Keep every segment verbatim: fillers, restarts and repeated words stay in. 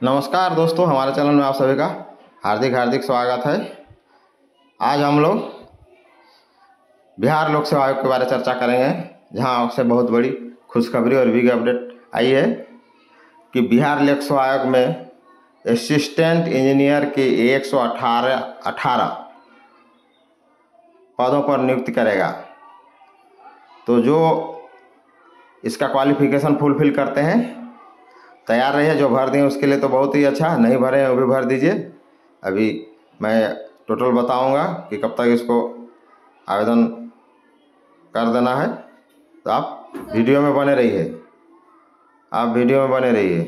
नमस्कार दोस्तों, हमारे चैनल में आप सभी का हार्दिक हार्दिक स्वागत है। आज हम लोग बिहार लोक सेवा आयोग के बारे में चर्चा करेंगे, जहां से बहुत बड़ी खुशखबरी और बिग अपडेट आई है कि बिहार लोक सेवा आयोग में असिस्टेंट इंजीनियर के एक सौ अठारह अठारह पदों पर नियुक्ति करेगा। तो जो इसका क्वालिफिकेशन फुलफिल करते हैं तैयार रहिए। जो भर दिए उसके लिए तो बहुत ही अच्छा, नहीं भरे हैं वो भी भर दीजिए। अभी मैं टोटल बताऊंगा कि कब तक इसको आवेदन कर देना है, तो आप वीडियो में बने रहिए आप वीडियो में बने रहिए।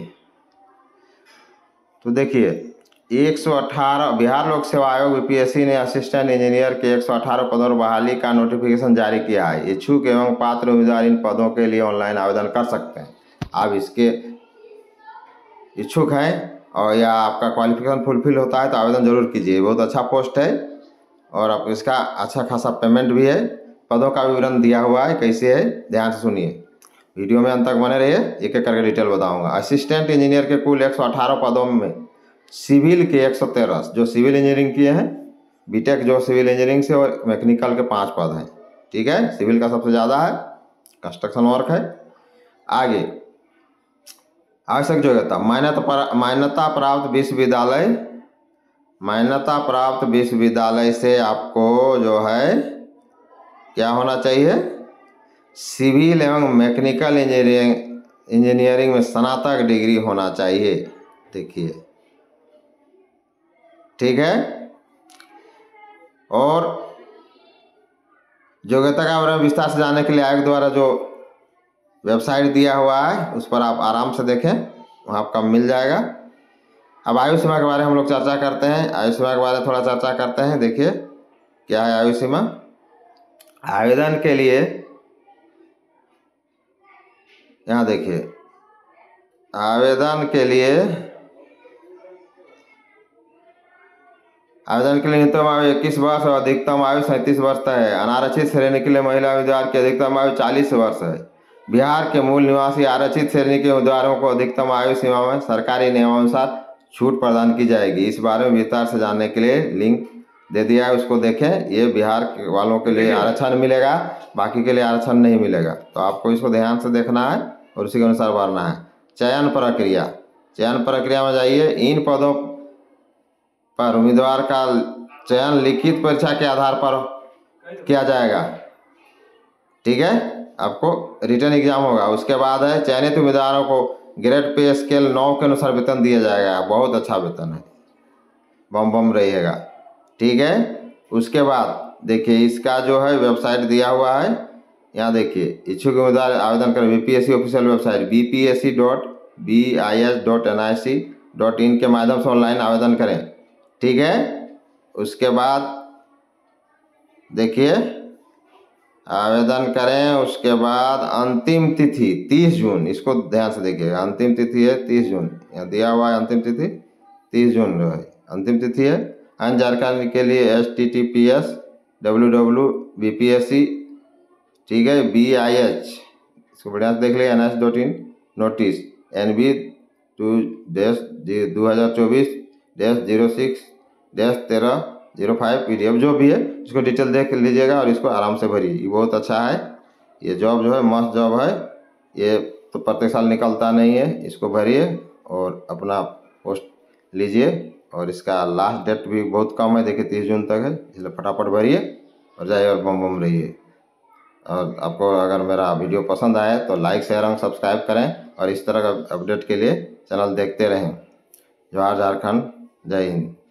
तो देखिए, एक सौ अठारह बिहार लोक सेवा आयोग बीपीएससी ने असिस्टेंट इंजीनियर के एक सौ अठारह पदों पर बहाली का नोटिफिकेशन जारी किया है। इच्छुक एवं पात्र उम्मीदवार इन पदों के लिए ऑनलाइन आवेदन कर सकते हैं। आप इसके इच्छुक हैं और या आपका क्वालिफिकेशन फुलफिल होता है तो आवेदन जरूर कीजिए। बहुत अच्छा पोस्ट है और आप इसका अच्छा खासा पेमेंट भी है। पदों का विवरण दिया हुआ है, कैसे है ध्यान से सुनिए, वीडियो में अंत तक बने रहिए, एक एक करके डिटेल बताऊंगा। असिस्टेंट इंजीनियर के कुल एक सौ अठारह पदों में सिविल के एक सौ तेरह, जो सिविल इंजीनियरिंग किए हैं, बीटेक जो सिविल इंजीनियरिंग से, और मैकेनिकल के पाँच पद हैं। ठीक है, सिविल का सबसे ज़्यादा है, कंस्ट्रक्शन वर्क है। आगे आवश्यक योग्यता, मान्यता मान्यता प्राप्त विश्वविद्यालय मान्यता प्राप्त विश्वविद्यालय से आपको जो है क्या होना चाहिए, सिविल एवं मैकेनिकल इंजीनियरिंग इंजीनियरिंग में स्नातक डिग्री होना चाहिए। देखिए, ठीक है। और योग्यता का बारे में विस्तार से जानने के लिए आयोग द्वारा जो वेबसाइट दिया हुआ है उस पर आप आराम से देखें, वहाँ आपका मिल जाएगा। अब आयु सीमा के बारे में हम लोग चर्चा करते हैं। आयु सीमा के बारे में थोड़ा चर्चा करते हैं। देखिए क्या है आयु सीमा। आवेदन के लिए यहाँ देखिए, आवेदन के लिए आवेदन के लिए न्यूनतम आयु इक्कीस वर्ष और अधिकतम आयु सैंतीस वर्ष तक है। अनारक्षित श्रेणी के लिए महिला उम्मीदवार की अधिकतम आयु चालीस वर्ष है। बिहार के मूल निवासी आरक्षित श्रेणी के उम्मीदवारों को अधिकतम आयु सीमा में सरकारी नियमानुसार छूट प्रदान की जाएगी। इस बारे में विस्तार से जानने के लिए लिंक दे दिया है, उसको देखें। ये बिहार वालों के लिए आरक्षण मिलेगा, बाकी के लिए आरक्षण नहीं मिलेगा। तो आपको इसको ध्यान से देखना है और उसी के अनुसार भरना है। चयन प्रक्रिया चयन प्रक्रिया में जाइए। इन पदों पर उम्मीदवार का चयन लिखित परीक्षा के आधार पर किया जाएगा। ठीक है, आपको रिटर्न एग्जाम होगा। उसके बाद है चयनित उम्मीदवारों को ग्रेड पे स्केल नौ के अनुसार वेतन दिया जाएगा। बहुत अच्छा वेतन है, बम बम रहिएगा। ठीक है, उसके बाद देखिए इसका जो है वेबसाइट दिया हुआ है, यहाँ देखिए। इच्छुक उम्मीदवार आवेदन करें BPSC official website B P S C dot B I S dot N I C dot in के माध्यम से ऑनलाइन आवेदन करें। ठीक है, उसके बाद देखिए आवेदन करें। उसके बाद अंतिम तिथि तीस जून, इसको ध्यान से देखिएगा। अंतिम तिथि है तीस जून, यहाँ दिया हुआ है अंतिम तिथि तीस जून जो है अंतिम तिथि है। अन्य जानकारी के लिए H T T P S W W B P S C ठीक है बी आई एच, इसको बढ़िया से देख लिया। N S dot in notice N B two dash दो हज़ार चौबीस डैश जीरो सिक्स डैश तेरह zero five P D F जो भी है, इसको डिटेल देख लीजिएगा और इसको आराम से भरिए। ये बहुत अच्छा है, ये जॉब जो है मस्त जॉब है। ये तो प्रत्येक साल निकलता नहीं है। इसको भरिए और अपना पोस्ट लीजिए। और इसका लास्ट डेट भी बहुत कम है, देखिए तीस जून तक है, इसलिए फटाफट भरिए और जाइए और बम बम रहिए। और आपको अगर मेरा वीडियो पसंद आए तो लाइक शेयर और सब्सक्राइब करें और इस तरह का अपडेट के लिए चैनल देखते रहें। जोहार झारखंड, जय हिंद।